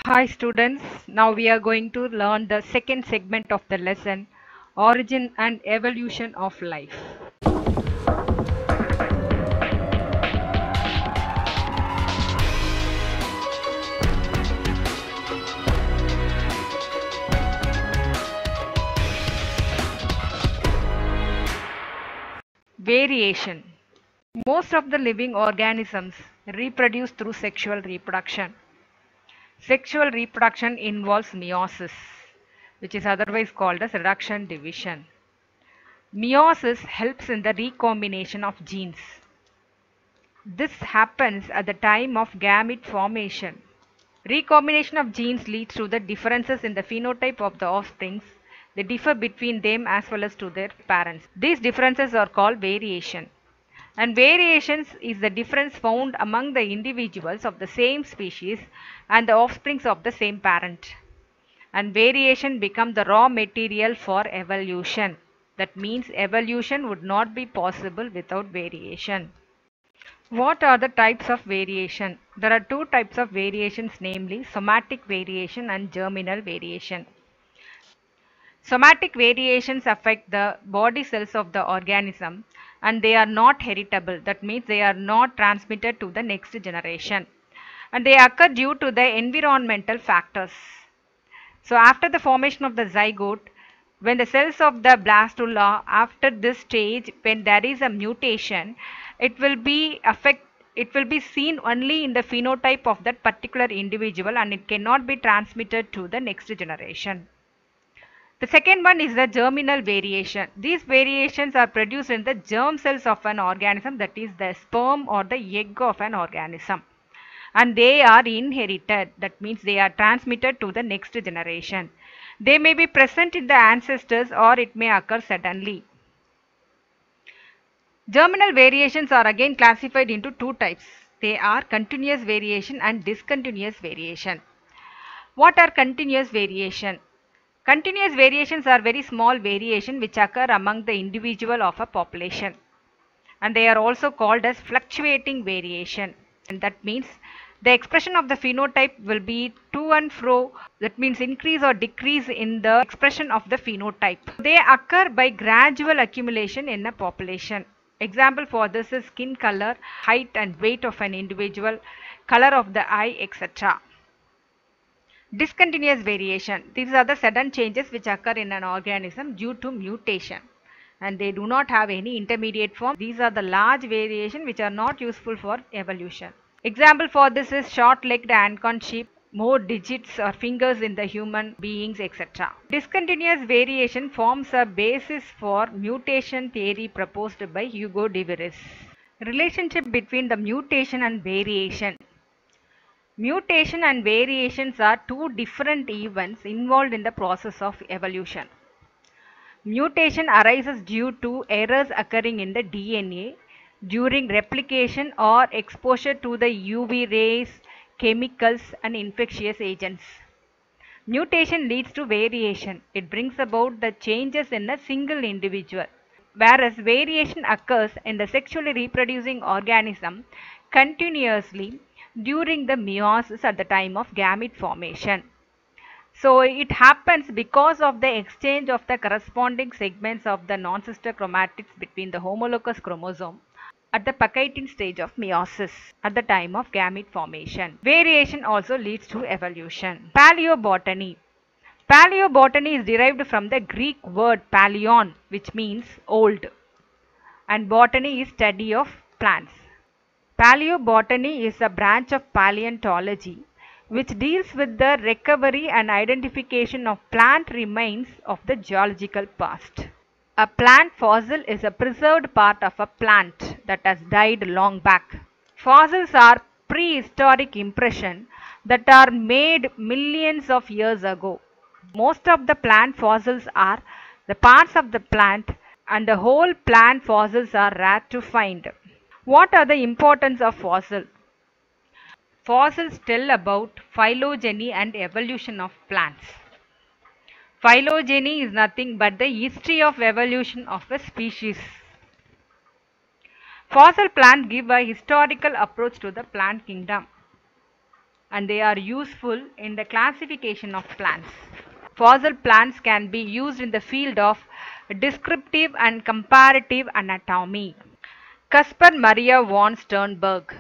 Hi students, now we are going to learn the second segment of the lesson, Origin and Evolution of Life. Variation. Most of the living organisms reproduce through sexual reproduction. Sexual reproduction involves meiosis, which is otherwise called as reduction division. Meiosis helps in the recombination of genes. This happens at the time of gamete formation. Recombination of genes leads to the differences in the phenotype of the offsprings. They differ between them as well as to their parents. These differences are called variation. And variations is the difference found among the individuals of the same species and the offsprings of the same parent. And variation become the raw material for evolution. That means evolution would not be possible without variation. What are the types of variation? There are two types of variations, namely somatic variation and germinal variation. Somatic variations affect the body cells of the organism and they are not heritable. That means they are not transmitted to the next generation. And they occur due to the environmental factors. So after the formation of the zygote, when the cells of the blastula, after this stage, when there is a mutation, it will be seen only in the phenotype of that particular individual and it cannot be transmitted to the next generation. The second one is the germinal variation. These variations are produced in the germ cells of an organism, that is the sperm or the egg of an organism. And they are inherited, that means they are transmitted to the next generation. They may be present in the ancestors or it may occur suddenly. Germinal variations are again classified into two types. They are continuous variation and discontinuous variation. What are continuous variation? Continuous variations are very small variation which occur among the individual of a population. And they are also called as fluctuating variation. And that means the expression of the phenotype will be to and fro. That means increase or decrease in the expression of the phenotype. They occur by gradual accumulation in a population. Example for this is skin color, height and weight of an individual, color of the eye, etc. Discontinuous variation. These are the sudden changes which occur in an organism due to mutation and they do not have any intermediate form. These are the large variation which are not useful for evolution. Example for this is short-legged Ancon sheep, more digits or fingers in the human beings, etc. Discontinuous variation forms a basis for mutation theory proposed by Hugo de Vries. Relationship between the mutation and variation. Mutation and variations are two different events involved in the process of evolution. Mutation arises due to errors occurring in the DNA during replication or exposure to the UV rays, chemicals and infectious agents. Mutation leads to variation. It brings about the changes in a single individual. Whereas variation occurs in the sexually reproducing organism continuously during the meiosis at the time of gamete formation. So it happens because of the exchange of the corresponding segments of the non-sister chromatids between the homologous chromosome at the Pachytene stage of meiosis at the time of gamete formation. Variation also leads to evolution. Paleobotany. Paleobotany is derived from the Greek word paleon, which means old, and botany is study of plants. Paleobotany is a branch of paleontology which deals with the recovery and identification of plant remains of the geological past. A plant fossil is a preserved part of a plant that has died long back. Fossils are prehistoric impressions that are made millions of years ago. Most of the plant fossils are the parts of the plant and the whole plant fossils are rare to find. What are the importance of fossil? Fossils tell about phylogeny and evolution of plants. Phylogeny is nothing but the history of evolution of a species. Fossil plants give a historical approach to the plant kingdom. and they are useful in the classification of plants. Fossil plants can be used in the field of descriptive and comparative anatomy. Caspar Maria von Sternberg.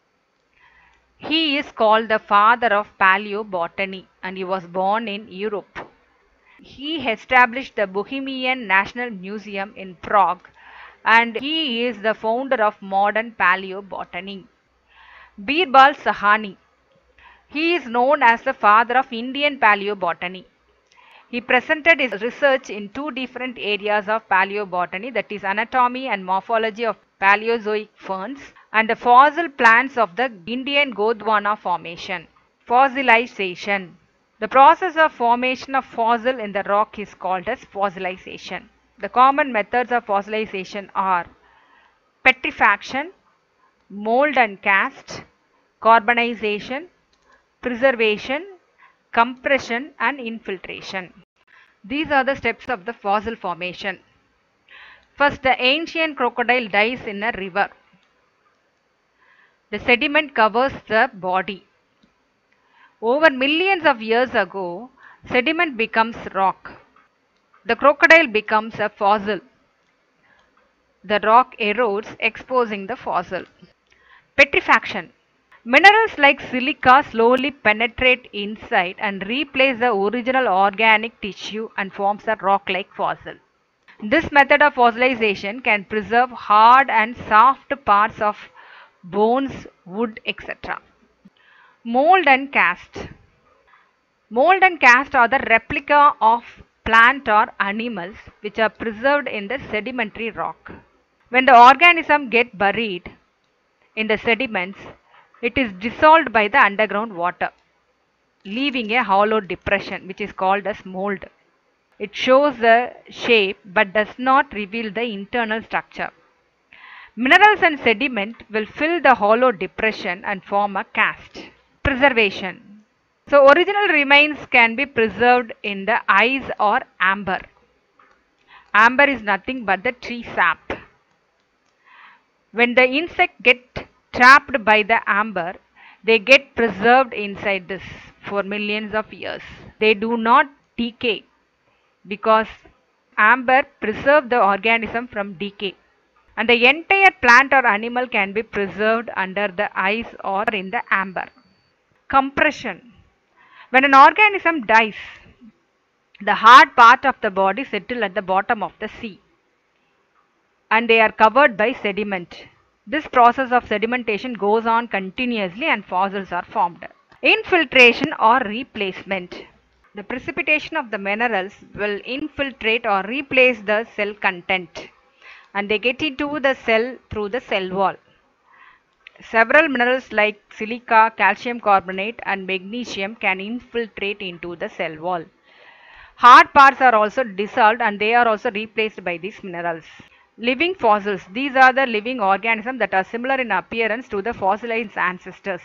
He is called the father of paleobotany and he was born in Europe. He established the Bohemian National Museum in Prague and he is the founder of modern paleobotany. Birbal Sahani. He is known as the father of Indian paleobotany. He presented his research in two different areas of paleobotany, that is anatomy and morphology of Paleozoic ferns and the fossil plants of the Indian Gondwana formation. Fossilization. The process of formation of fossil in the rock is called as fossilization. The common methods of fossilization are petrifaction, mold and cast, carbonization, preservation, compression and infiltration. These are the steps of the fossil formation. First, the ancient crocodile dies in a river. The sediment covers the body. Over millions of years ago, sediment becomes rock. The crocodile becomes a fossil. The rock erodes, exposing the fossil. Petrifaction. Minerals like silica slowly penetrate inside and replace the original organic tissue and forms a rock-like fossil. This method of fossilization can preserve hard and soft parts of bones, wood, etc. Mold and cast. Mold and cast are the replica of plant or animals which are preserved in the sedimentary rock. When the organism gets buried in the sediments, it is dissolved by the underground water, leaving a hollow depression which is called as mold. It shows the shape but does not reveal the internal structure. Minerals and sediment will fill the hollow depression and form a cast. Preservation. So original remains can be preserved in the ice or amber. Amber is nothing but the tree sap. When the insect get trapped by the amber, they get preserved inside this for millions of years. They do not decay because amber preserves the organism from decay. And the entire plant or animal can be preserved under the ice or in the amber. Compression. When an organism dies, the hard part of the body settles at the bottom of the sea and they are covered by sediment. This process of sedimentation goes on continuously and fossils are formed. Infiltration or replacement. The precipitation of the minerals will infiltrate or replace the cell content and they get into the cell through the cell wall. Several minerals like silica, calcium carbonate and magnesium can infiltrate into the cell wall. Hard parts are also dissolved and they are also replaced by these minerals. Living fossils. These are the living organisms that are similar in appearance to the fossilized ancestors.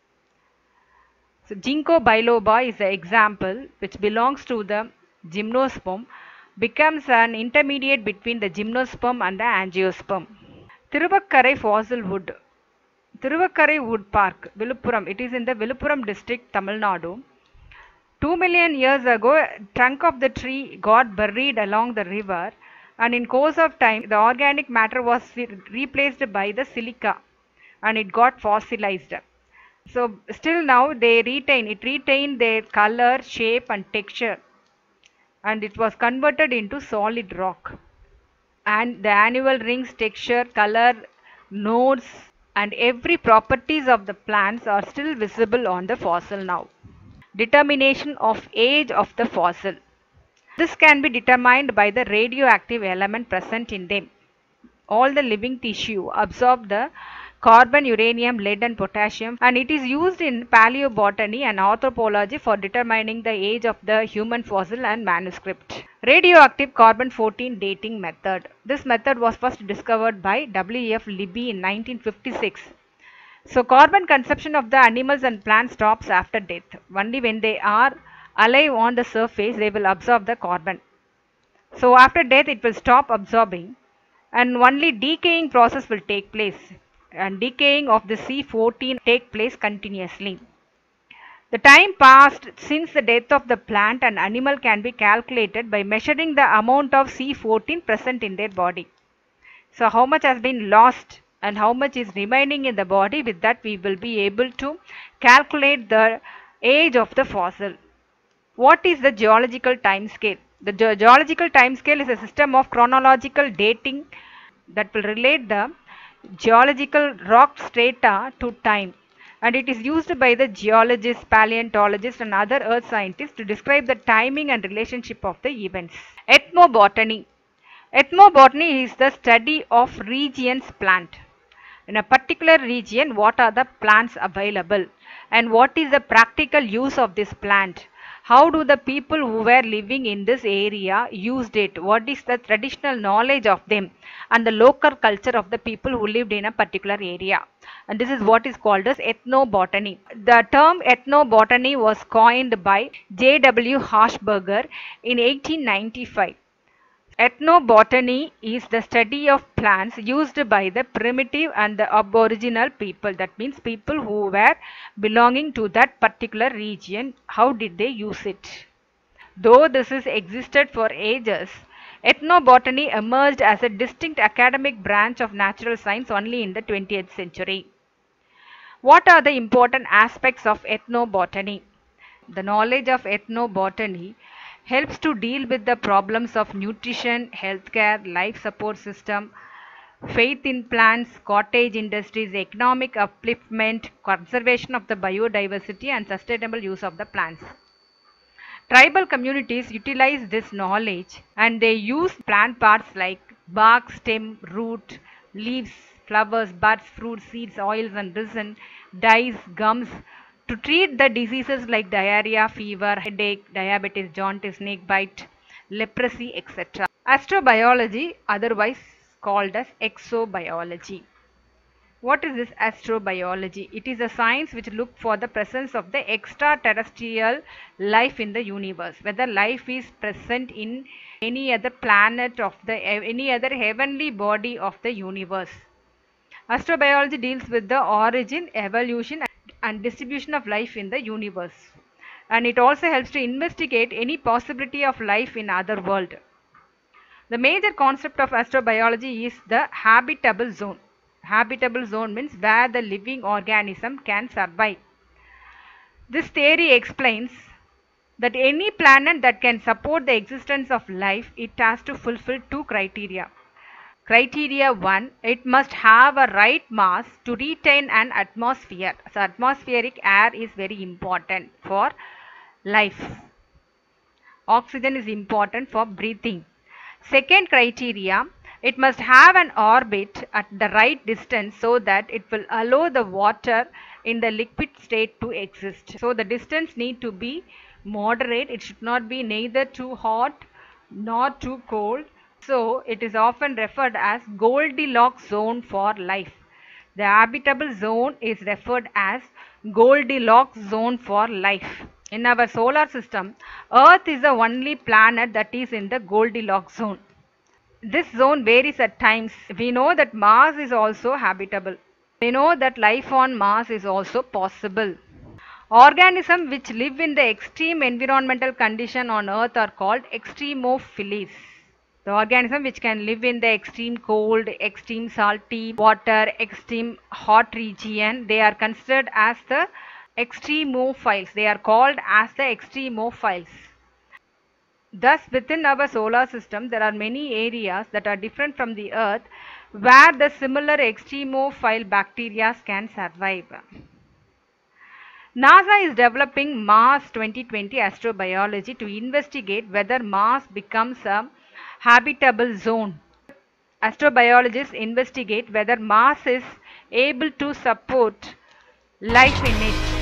So, Ginkgo biloba is an example which belongs to the gymnosperm, becomes an intermediate between the gymnosperm and the angiosperm. Thiruvakkarai fossil wood. Thiruvakkarai Wood Park, Viluppuram. It is in the Viluppuram district, Tamil Nadu. 2 million years ago, trunk of the tree got buried along the river and in course of time, the organic matter was replaced by the silica and it got fossilized. So, still now it retained their color, shape and texture and it was converted into solid rock. And the annual rings, texture, color, nodes and every properties of the plants are still visible on the fossil now. Determination of age of the fossil. This can be determined by the radioactive element present in them. All the living tissue absorb the carbon, uranium, lead and potassium and it is used in paleobotany and anthropology for determining the age of the human fossil and manuscript. Radioactive carbon-14 dating method. This method was first discovered by W.F. Libby in 1956. So carbon consumption of the animals and plants stops after death. Only when they are alive on the surface they will absorb the carbon. So after death it will stop absorbing and only decaying process will take place and decaying of the C14 take place continuously. The time passed since the death of the plant and animal can be calculated by measuring the amount of C14 present in their body. So how much has been lost and how much is remaining in the body, with that we will be able to calculate the age of the fossil. What is the geological time scale? The geological time scale is a system of chronological dating that will relate the geological rock strata to time, and it is used by the geologists, paleontologists and other earth scientists to describe the timing and relationship of the events. Ethnobotany. Ethnobotany is the study of regions plant. In a particular region, what are the plants available and what is the practical use of this plant? How do the people who were living in this area used it? What is the traditional knowledge of them and the local culture of the people who lived in a particular area? And this is what is called as ethnobotany. The term ethnobotany was coined by J.W. Harshbarger in 1895. Ethnobotany is the study of plants used by the primitive and the aboriginal people. That means people who were belonging to that particular region. How did they use it? Though this has existed for ages, ethnobotany emerged as a distinct academic branch of natural science only in the 20th century. What are the important aspects of ethnobotany? The knowledge of ethnobotany helps to deal with the problems of nutrition, healthcare, life support system, faith in plants, cottage industries, economic upliftment, conservation of the biodiversity and sustainable use of the plants. Tribal communities utilize this knowledge and they use plant parts like bark, stem, root, leaves, flowers, buds, fruits, seeds, oils and resin, dyes, gums to treat the diseases like diarrhea, fever, headache, diabetes, jaundice, snake bite, leprosy, etc. Astrobiology, otherwise called as exobiology. What is this astrobiology? It is a science which looks for the presence of the extraterrestrial life in the universe, whether life is present in any other planet of any other heavenly body of the universe. Astrobiology deals with the origin, evolution and distribution of life in the universe, and it also helps to investigate any possibility of life in other world. The major concept of astrobiology is the habitable zone. Habitable zone means where the living organism can survive. This theory explains that any planet that can support the existence of life, it has to fulfill two criteria. Criteria 1, it must have a right mass to retain an atmosphere. So atmospheric air is very important for life. Oxygen is important for breathing. Second criteria, it must have an orbit at the right distance so that it will allow the water in the liquid state to exist. So the distance need to be moderate. It should not be neither too hot nor too cold. So it is often referred as Goldilocks zone for life. The habitable zone is referred as Goldilocks zone for life. In our solar system, Earth is the only planet that is in the Goldilocks zone. This zone varies at times. We know that Mars is also habitable. We know that life on Mars is also possible. Organisms which live in the extreme environmental condition on Earth are called extremophiles. The organism which can live in the extreme cold, extreme salty water, extreme hot region, they are considered as the extremophiles. They are called as the extremophiles. Thus, within our solar system, there are many areas that are different from the Earth where the similar extremophile bacteria can survive. NASA is developing Mars 2020 astrobiology to investigate whether Mars becomes a habitable zone. Astrobiologists investigate whether Mars is able to support life in it.